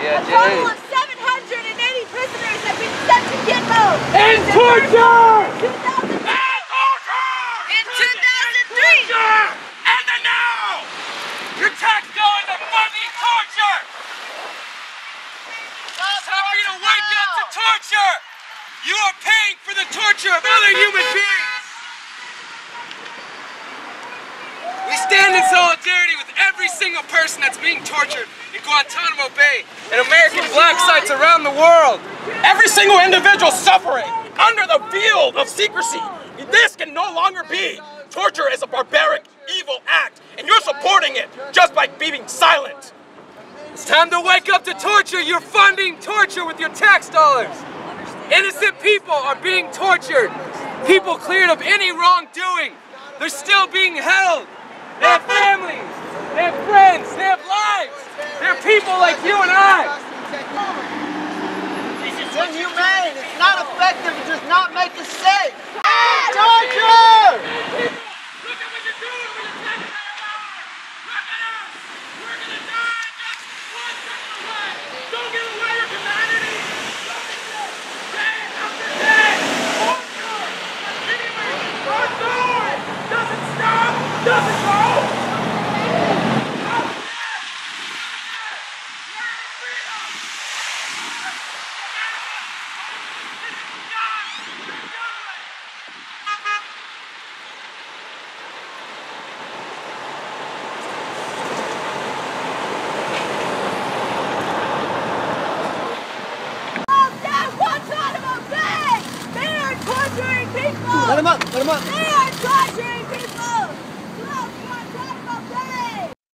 A total of 780 prisoners have been sent to Gitmo. And torture! In 2003! And then now! Your tax dollars are funding torture! It's time for you to wake up to torture! You are paying for the torture of other human beings! We stand in solidarity with every single person that's being tortured in Guantanamo Bay and American black sites around the world. Every single individual suffering under the field of secrecy. This can no longer be. Torture is a barbaric, evil act, and you're supporting it just by being silent. It's time to wake up to torture. You're funding torture with your tax dollars. Innocent people are being tortured. People cleared of any wrongdoing. They're still being held. They have families, they have friends, they have lives. They're people like you and I. It's inhumane, it's not effective, it does not make us safe. Torture! Look at what you're doing with the taxpayer dollar. Look at us. We're gonna die just one second away. Don't give away your humanity. Day after day. Torture. Continuing. Torture. Doesn't stop. Doesn't go. Guantanamo Bay! They are torturing people! Let him up, let him up.